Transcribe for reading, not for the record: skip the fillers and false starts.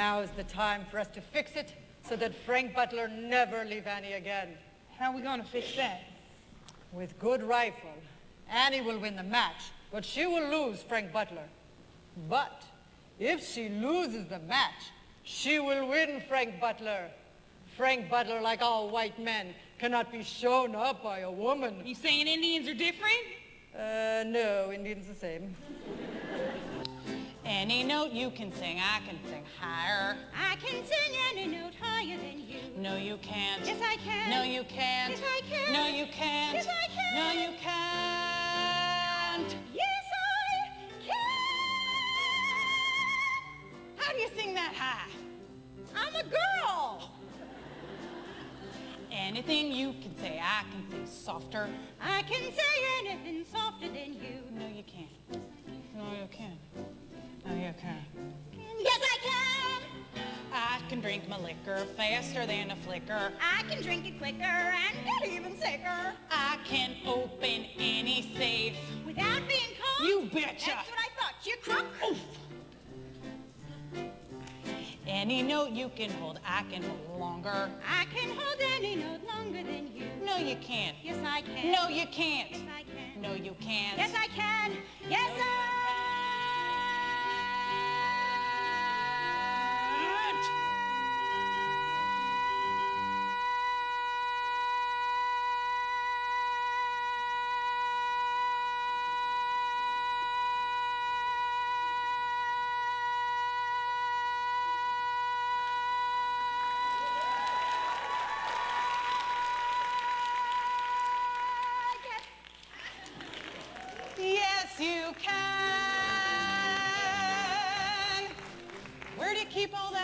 Now is the time for us to fix it so that Frank Butler never leave Annie again. How are we going to fix that? With good rifle, Annie will win the match, but she will lose Frank Butler. But if she loses the match, she will win Frank Butler. Frank Butler, like all white men, cannot be shown up by a woman. You saying Indians are different? No, Indians the same. Any note you can sing, I can sing higher. I can sing any note higher than you. No, you can't. Yes, I can. No, you can't. Yes, I can. No, you can't. Yes, I can. No, you can't. Yes, I can. How do you sing that high? I'm a girl. Anything you can say, I can say softer. I can say anything softer than you. No, you can't. No, you can't. No, you can't. Yes, I can. I can drink my liquor faster than a flicker. I can drink it quicker and get even sicker. I can open any safe. Without being caught? You betcha. That's what I thought, you crook. Oof. Any note you can hold, I can hold longer. I can hold any note longer than you. No, you can't. Yes, I can. No, you can't. Yes, I can. No, you can't. Yes, I can. Yes, I can. Yes, you can. Where do you keep all